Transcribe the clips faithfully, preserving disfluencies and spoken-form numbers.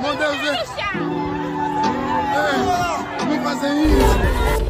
Meu Deus, é... É, não fazem isso.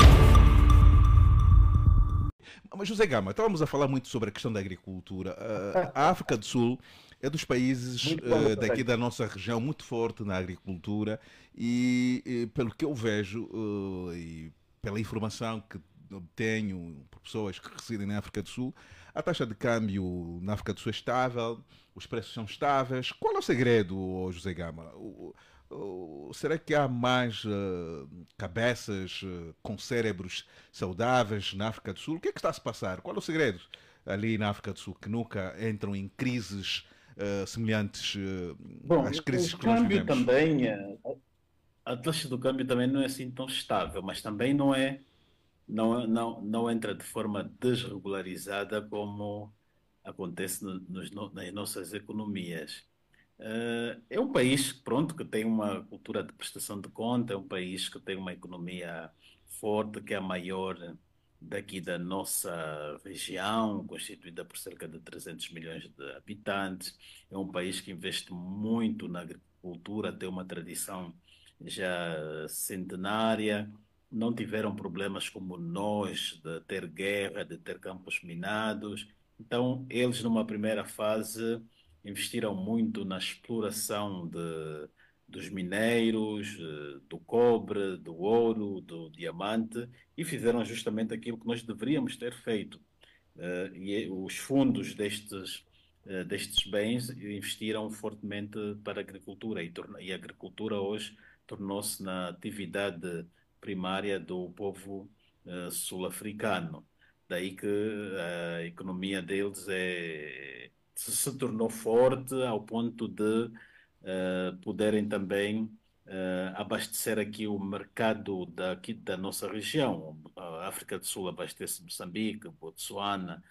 Mas, José Gama, estávamos a falar muito sobre a questão da agricultura. A África do Sul é dos países uh, daqui da nossa região muito forte na agricultura e, e pelo que eu vejo uh, e pela informação que obtenho por pessoas que residem na África do Sul, a taxa de câmbio na África do Sul é estável, os preços são estáveis. Qual é o segredo, José Gama? O, o, será que há mais uh, cabeças uh, com cérebros saudáveis na África do Sul? O que é que está a se passar? Qual é o segredo ali na África do Sul que nunca entram em crises uh, semelhantes uh, Bom, às crises o que nós câmbio vivemos? também, eh, a taxa do câmbio também não é assim tão estável, mas também não é, não, não, não entra de forma desregularizada como acontece no- nos no- nas nossas economias. Eh, É um país, pronto, que tem uma cultura de prestação de conta, é um país que tem uma economia forte, que é a maior daqui da nossa região, constituída por cerca de trezentos milhões de habitantes. É um país que investe muito na agricultura, tem uma tradição já centenária. Não tiveram problemas como nós, de ter guerra, de ter campos minados. Então, eles, numa primeira fase, investiram muito na exploração de, dos mineiros, eh, do cobre, do ouro, do diamante, e fizeram justamente aquilo que nós deveríamos ter feito. Eh, e os fundos destes, eh, destes bens investiram fortemente para a agricultura, e, torna- e a agricultura hoje tornou-se na atividade primária do povo eh, sul-africano. Daí que eh, a economia deles é, se, se tornou forte ao ponto de eh, poderem também eh, abastecer aqui o mercado daqui da nossa região. A África do Sul abastece Moçambique, Botsuana,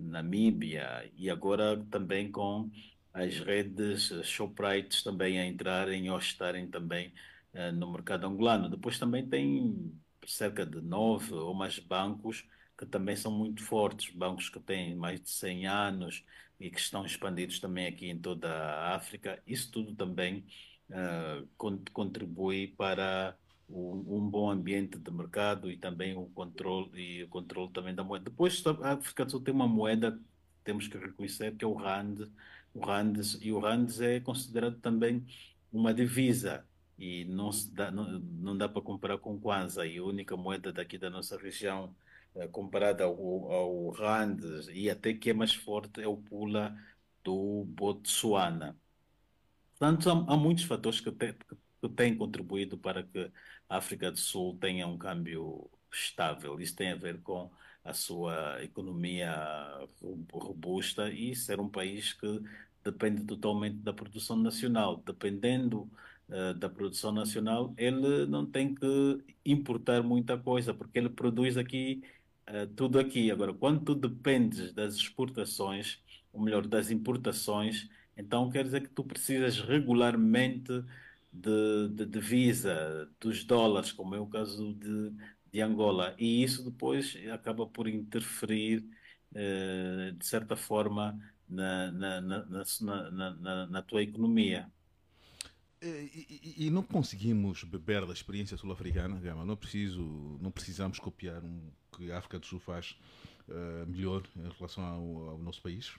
Namíbia e agora também com as redes eh, Shoprites também a entrarem ou estarem também eh, no mercado angolano. Depois também tem cerca de nove ou mais bancos que também são muito fortes, bancos que têm mais de cem anos e que estão expandidos também aqui em toda a África. Isso tudo também eh, con- contribui para um, um bom ambiente de mercado e também o controle e o controle também da moeda. Depois a África do Sul tem uma moeda que temos que reconhecer que é o rand. O rand e o rand é considerado também uma divisa e não se dá, não, não dá para comparar com o Kwanza, e a única moeda daqui da nossa região eh, comparada ao, ao rand e até que é mais forte é o pula do Botsuana. Portanto, há, há muitos fatores que, te- que têm contribuído para que a África do Sul tenha um câmbio estável. Isso tem a ver com a sua economia ro- robusta e ser um país que depende totalmente da produção nacional. Dependendo, eh, da produção nacional, ele não tem que importar muita coisa, porque ele produz aqui, eh, tudo aqui. Agora, quando tu dependes das exportações, ou melhor, das importações, então quer dizer que tu precisas regularmente de, de divisa, dos dólares, como é o caso de, de Angola. E isso depois acaba por interferir, eh, de certa forma, na, na, na, na, na, na- na tua economia. E, e- e não conseguimos beber da experiência sul-africana, Gama. Não preciso, não precisamos copiar um que a África do Sul faz eh, melhor em relação ao, ao nosso país.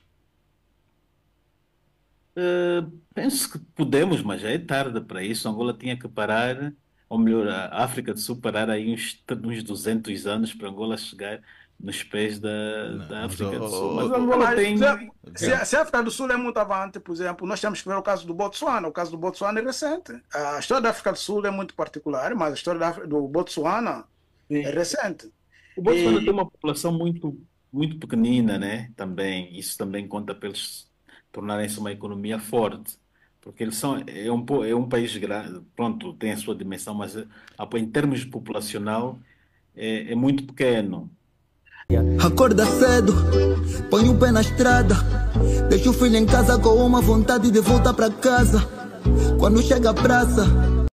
Eh, penso que podemos, mas já é tarde para isso. Angola tinha que parar, ou melhor, a África do Sul parar aí uns, uns duzentos anos para Angola chegar nos pés da, Não, da mas oh, África do Sul. oh, Mas oh, Ah, Angola mas se, tem. se, Gama, se a África do Sul é muito avante, por exemplo, nós temos que ver o caso do Botsuana. O caso do Botsuana é recente. A história da África do Sul é muito particular, mas a história da África- do Botsuana é Sim. recente. O Botsuana tem E uma população muito, muito pequenina, né? Também. Isso também conta para eles tornarem-se uma economia forte. Porque eles são, é um, po- é um país grande, pronto, tem a sua dimensão, mas eh, em termos populacional é, é muito pequeno. Acorda cedo, põe o pé na estrada. Deixa o filho em casa com uma vontade de voltar pra casa. Quando chega a praça,